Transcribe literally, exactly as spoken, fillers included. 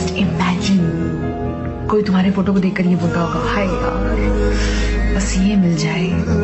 just imagine कोई तुम्हारे photo को देखकर ये बोलता होगा हाय यार बस ये मिल जाए